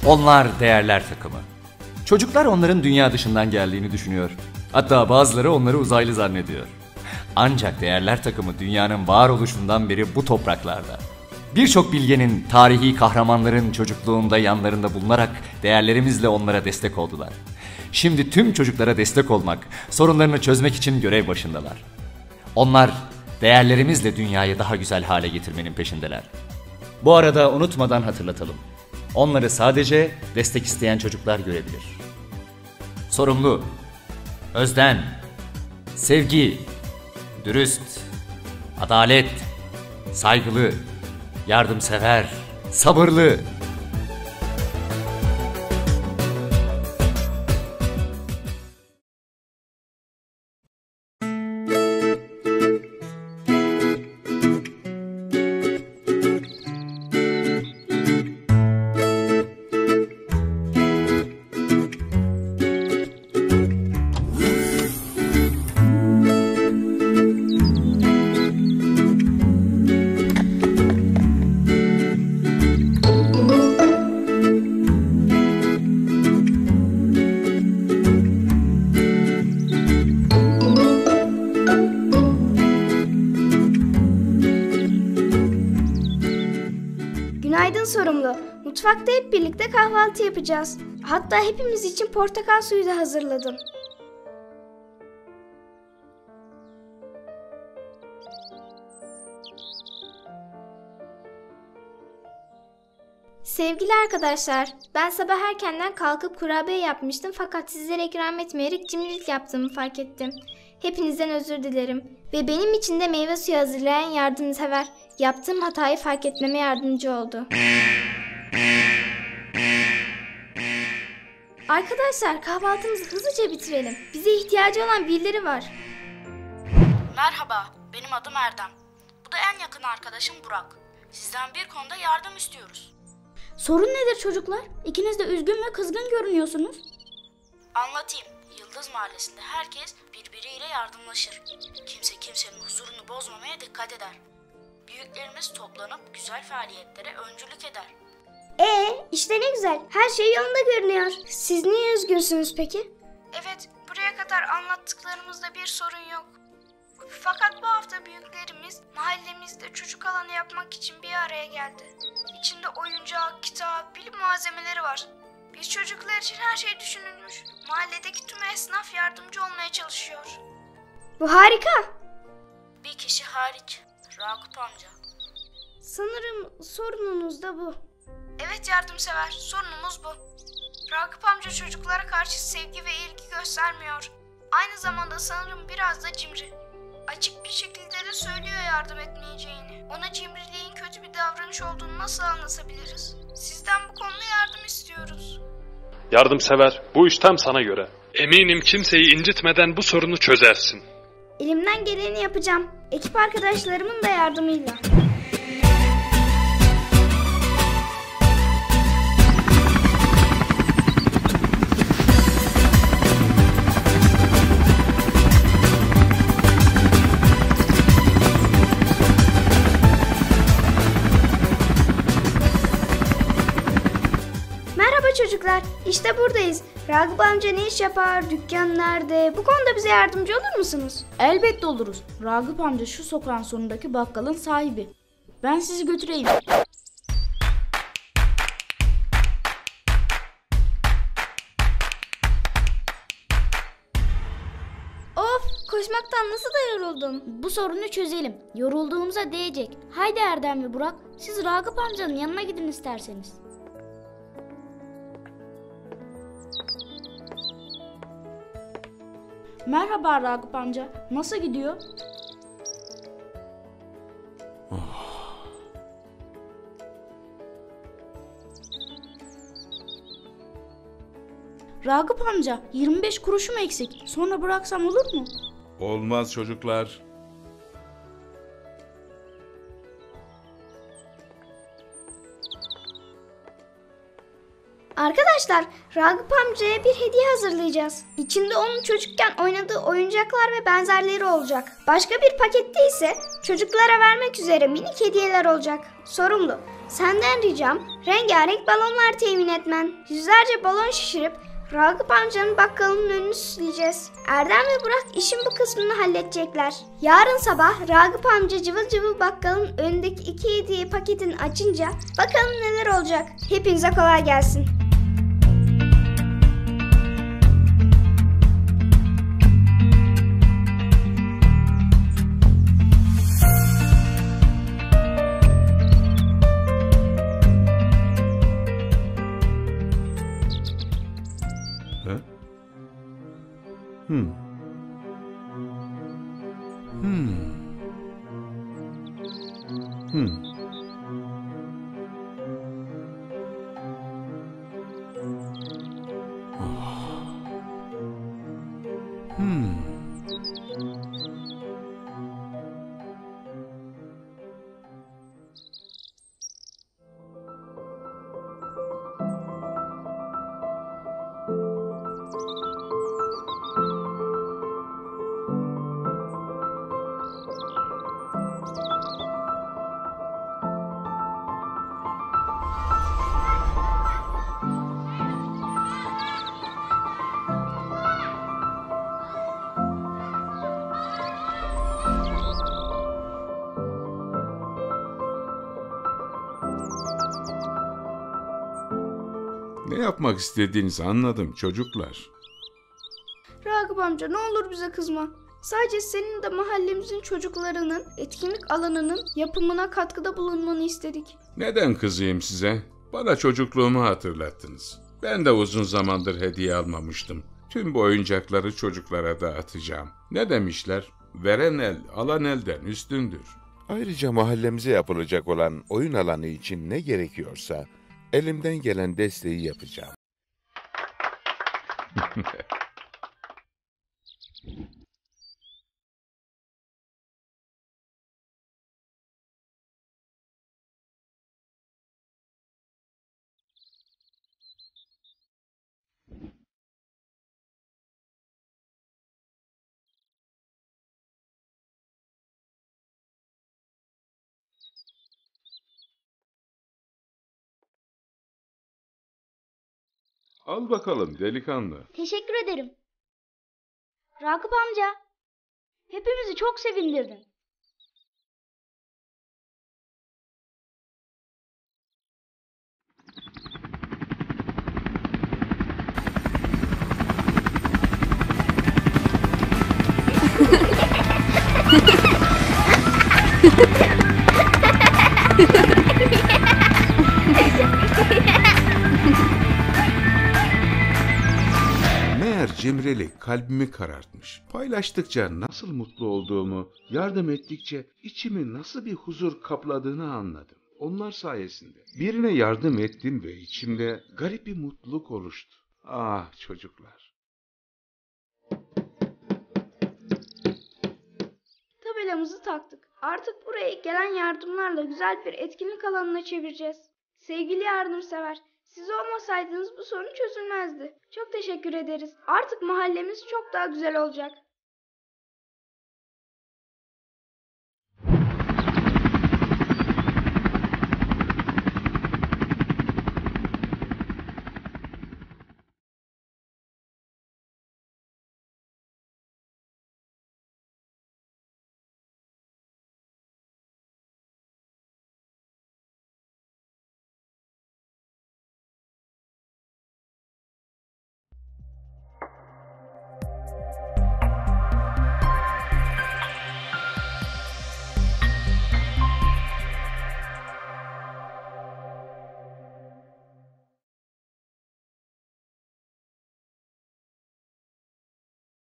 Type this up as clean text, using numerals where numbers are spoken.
Onlar değerler takımı. Çocuklar onların dünya dışından geldiğini düşünüyor. Hatta bazıları onları uzaylı zannediyor. Ancak değerler takımı dünyanın varoluşundan beri bu topraklarda. Birçok bilgenin, tarihi kahramanların çocukluğunda yanlarında bulunarak değerlerimizle onlara destek oldular. Şimdi tüm çocuklara destek olmak, sorunlarını çözmek için görev başındalar. Onlar değerlerimizle dünyayı daha güzel hale getirmenin peşindeler. Bu arada unutmadan hatırlatalım. Onları sadece destek isteyen çocuklar görebilir. Sorumlu, özden, sevgi, dürüst, adalet, saygılı, yardımsever, sabırlı. Günaydın sorumlu. Mutfakta hep birlikte kahvaltı yapacağız. Hatta hepimiz için portakal suyu da hazırladım. Sevgili arkadaşlar, ben sabah erkenden kalkıp kurabiye yapmıştım fakat sizlere ikram etmeyerek cimrilik yaptığımı fark ettim. Hepinizden özür dilerim ve benim için de meyve suyu hazırlayan yardımsever, yaptığım hatayı fark etmeme yardımcı oldu. Arkadaşlar, kahvaltımızı hızlıca bitirelim. Bize ihtiyacı olan birileri var. Merhaba, benim adım Erdem. Bu da en yakın arkadaşım Burak. Sizden bir konuda yardım istiyoruz. Sorun nedir çocuklar? İkiniz de üzgün ve kızgın görünüyorsunuz. Anlatayım. Yıldız Mahallesi'nde herkes birbiriyle yardımlaşır. Kimse kimsenin huzurunu bozmamaya dikkat eder. Büyüklerimiz toplanıp güzel faaliyetlere öncülük eder. İşte ne güzel. Her şey yolunda görünüyor. Siz niye üzgünsünüz peki? Evet, buraya kadar anlattıklarımızda bir sorun yok. Fakat bu hafta büyüklerimiz mahallemizde çocuk alanı yapmak için bir araya geldi. İçinde oyuncak, kitap, bilim malzemeleri var. Biz çocuklar için her şey düşünülmüş. Mahalledeki tüm esnaf yardımcı olmaya çalışıyor. Bu harika. Bir kişi hariç, Ragıp amca. Sanırım sorununuz da bu. Evet yardımsever, sorunumuz bu. Ragıp amca çocuklara karşı sevgi ve ilgi göstermiyor. Aynı zamanda sanırım biraz da cimri. Açık bir şekilde de söylüyor yardım etmeyeceğini. Ona cimriliğin kötü bir davranış olduğunu nasıl anlatabiliriz? Sizden bu konuda yardım istiyoruz. Yardımsever, bu iş tam sana göre. Eminim kimseyi incitmeden bu sorunu çözersin. Elimden geleni yapacağım. Ekip arkadaşlarımın da yardımıyla. Çocuklar, işte buradayız. Ragıp amca ne iş yapar, dükkan nerede? Bu konuda bize yardımcı olur musunuz? Elbette oluruz. Ragıp amca şu sokağın sonundaki bakkalın sahibi. Ben sizi götüreyim. Of, koşmaktan nasıl da yoruldum. Bu sorunu çözelim. Yorulduğumuza değecek. Haydi Erdem ve Burak, siz Ragıp amcanın yanına gidin isterseniz. Merhaba Ragıp amca. Nasıl gidiyor? Ragıp amca, 25 kuruşum eksik. Sonra bıraksam olur mu? Olmaz çocuklar. Arkadaşlar, Ragıp amcaya bir hediye hazırlayacağız. İçinde onun çocukken oynadığı oyuncaklar ve benzerleri olacak. Başka bir pakette ise çocuklara vermek üzere minik hediyeler olacak. Sorumlu, Senden ricam rengarenk balonlar temin etmen. Yüzlerce balon şişirip Ragıp amcanın bakkalının önünü süsleyeceğiz. Erdem ve Burak işin bu kısmını halledecekler. Yarın sabah Ragıp amca cıvıl cıvıl bakkalın önündeki 2 hediye paketini açınca bakalım neler olacak. Hepinize kolay gelsin. Ne yapmak istediğinizi anladım çocuklar. Ragıp amca ne olur bize kızma. Sadece senin de mahallemizin çocuklarının etkinlik alanının yapımına katkıda bulunmanı istedik. Neden kızayım size? Bana çocukluğumu hatırlattınız. Ben de uzun zamandır hediye almamıştım. Tüm bu oyuncakları çocuklara dağıtacağım. Ne demişler? Veren el, alan elden üstündür. Ayrıca mahallemize yapılacak olan oyun alanı için ne gerekiyorsa elimden gelen desteği yapacağım. Al bakalım delikanlı. Teşekkür ederim. Ragıp amca, hepimizi çok sevindirdin. Meğer cimrilik kalbimi karartmış. Paylaştıkça nasıl mutlu olduğumu, yardım ettikçe içimi nasıl bir huzur kapladığını anladım. Onlar sayesinde. Birine yardım ettim ve içimde garip bir mutluluk oluştu. Ah çocuklar. Tabelamızı taktık. Artık burayı gelen yardımlarla güzel bir etkinlik alanına çevireceğiz. Sevgili yardımsever, siz olmasaydınız bu sorun çözülmezdi. Çok teşekkür ederiz. Artık mahallemiz çok daha güzel olacak.